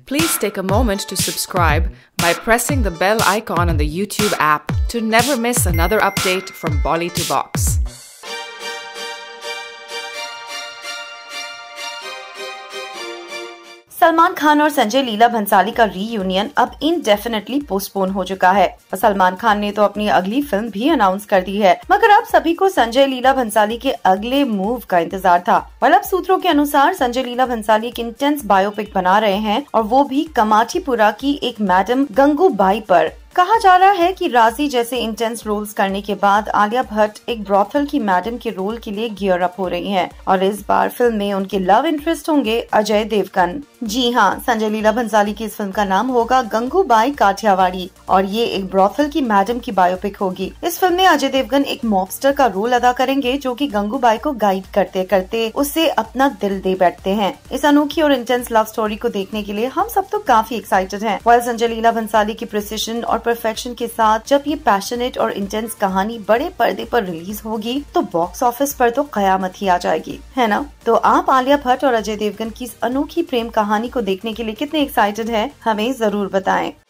Please take a moment to subscribe by pressing the bell icon on the YouTube app to never miss another update from Bolly to Box. Salman Khan और संजय लीला भंसाली का reunion अब indefinitely postpone हो चुका है। सलमान खान ने तो अपनी अगली फिल्म भी अनाउंस कर दी है, मगर अब सभी को संजय लीला भंसाली के अगले मूव का इंतजार था। अब सूत्रों के अनुसार संजय लीला भंसाली एक इंटेंस बायोपिक बना रहे हैं और वो भी कमाठीपुरा की एक मैडम गंगूबाई पर। कहा जा रहा है कि राजी जैसे इंटेंस रोल्स करने के बाद आलिया भट्ट एक ब्रॉथल की मैडम के रोल के लिए गियर अप हो रही हैं और इस बार फिल्म में उनके लव इंटरेस्ट होंगे अजय देवगन। जी हाँ, संजय लीला भंसाली की इस फिल्म का नाम होगा गंगूबाई काठियावाड़ी और ये एक ब्रॉथल की मैडम की बायोपिक होगी। इस फिल्म में अजय देवगन एक मॉबस्टर का रोल अदा करेंगे जो कि गंगूबाई को गाइड करते करते उससे अपना दिल दे बैठते हैं। इस अनोखी और इंटेंस लव स्टोरी को देखने के लिए हम सब तो काफी एक्साइटेड हैं। वाइल संजय लीला भंसाली की प्रिसिशन और परफेक्शन के साथ जब ये पैशनेट और इंटेंस कहानी बड़े पर्दे पर रिलीज होगी तो बॉक्स ऑफिस पर तो कयामत ही आ जाएगी, है ना? तो आप आलिया भट्ट और अजय देवगन की इस अनोखी प्रेम कहानी को देखने के लिए कितने एक्साइटेड हैं? हमें जरूर बताएं।